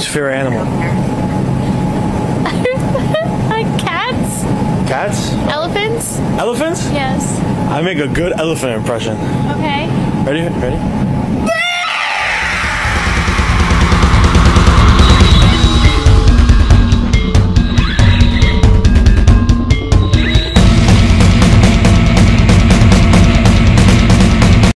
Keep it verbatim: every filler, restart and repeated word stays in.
What's your favorite animal? Like cats? Cats? Elephants? Elephants? Yes. I make a good elephant impression. Okay. Ready? Ready?